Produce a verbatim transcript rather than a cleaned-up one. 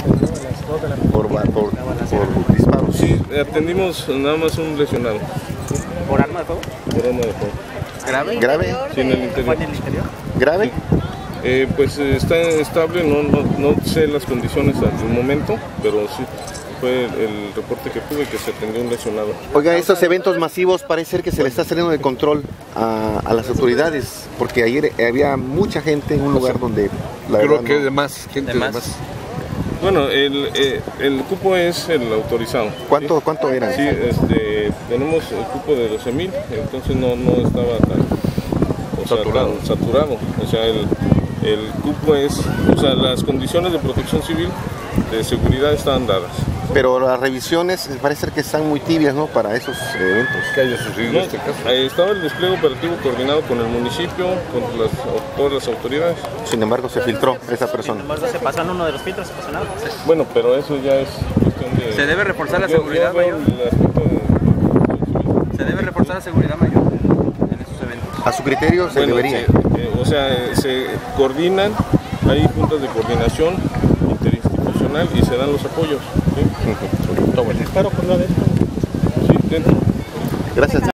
atendió a las dos de la mañana. Por, por, por disparos. Sí, atendimos nada más un lesionado. ¿Por arma de fuego? Por arma de fuego. ¿Grave? ¿Grave? Sí, en el interior. ¿Fue en el interior? ¿Grave? Eh, pues eh, está estable, no, no, no sé las condiciones al momento, pero sí fue el reporte que tuve que se atendió un lesionado. Oiga, estos eventos masivos parece ser que se le está saliendo de control a, a las autoridades, porque ayer había mucha gente en un lugar donde la Creo verdad que no. es de más, gente de más. Bueno, el, eh, el cupo es el autorizado. ¿Cuánto, cuánto eran? Sí, este, tenemos el cupo de doce mil, entonces no, no estaba tan, o sea, Saturado. tan saturado. O sea, el, el cupo es, o sea, las condiciones de protección civil, de seguridad estaban dadas. Pero las revisiones parece ser que están muy tibias, ¿no? Para esos eventos. Que haya sucedido No, este caso. ahí estaba el despliegue operativo coordinado con el municipio, con las, todas las autoridades. Sin embargo, se filtró esa persona. Sin embargo, se pasó en uno de los filtros, se pasó nada. Bueno, pero eso ya es cuestión de... ¿Se debe reforzar la Yo- yo seguridad, veo mayor? el aspecto de protección civil. ¿Se debe reforzar la seguridad mayor en estos eventos? A su criterio se Bueno, debería. se- eh, o sea, eh, se coordinan, hay juntas de coordinación interinstitucional y se dan los apoyos. ¿sí? Disparo por la dentro. Sí, dentro. Gracias.